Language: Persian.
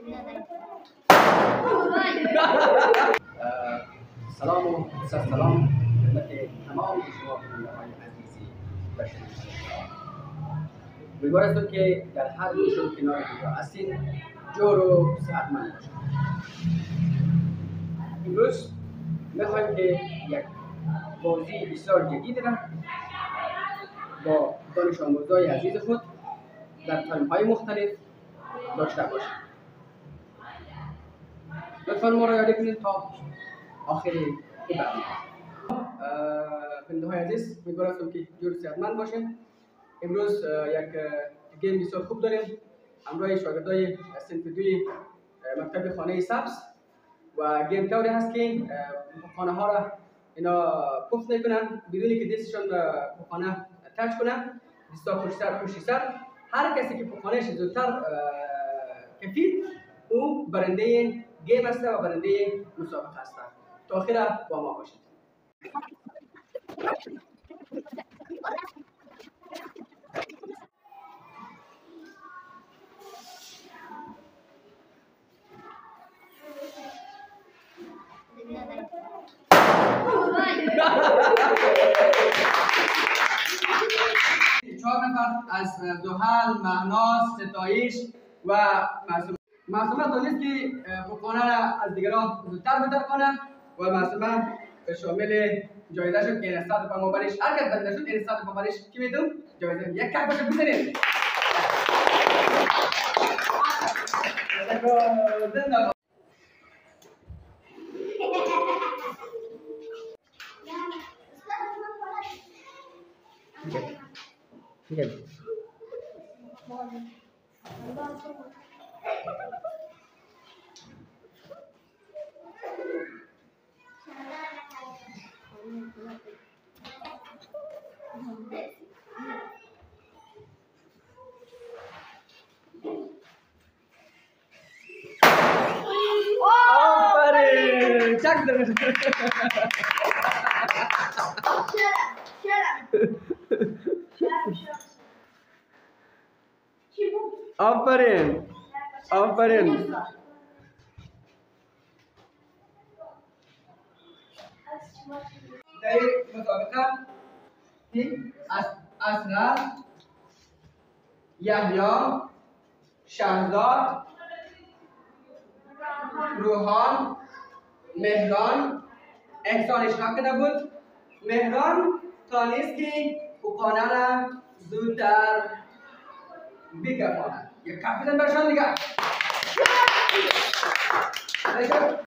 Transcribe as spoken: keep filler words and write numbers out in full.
سلام و سر سلام خدمت تمام شما بیننده‌های عزیزی و شنوندگان. امیدوار هستم که در هر گوشه کنار دیگر هستین جور و صحتمند باشید. امروز می‌خوایم که یک بازی بسیار جدید را با دانش آموزای عزیز خود در تایم‌های مختلف داشته باشیم. لطفاً ما را یاری کنید تا آخر این برنامه. بیننده‌های عزیز، امیدوار هستم که جور صحتمند باشیم. امروز یک گیم بسیار خوب داریم همراه شاگردای صنف دوی مکتب خانه سبز و گیم طوری هست که خانه ها را اینا پخت میکنن بدونی که دستشان به خانه تچ کنن، دستا پشت سر پشت سر. هر کسی که خانهش زودتر کفید او برنده گیم است و برنده مسابقه است. تا آخر با ما باشید. چهار نفر از زحل، مهناز، ستایش و معصومه. معصومه دانست که خانه را از دیگران زودتر بتر کنه و معصومه شامل جایزه شد که صد روپیه مبارش. هر کس برنده شد این صد روپیه مبارش کی میدون؟ جایزه یک کف باشه بزنید. ठीक है آفرین آفرین در مسابقه اسرار، یحیی، شهزاد، روحان، مهران احسانش نکرده بود. مهران تانست که خانه را زودتر بکفاند. یک کف بزن برشان دیگر.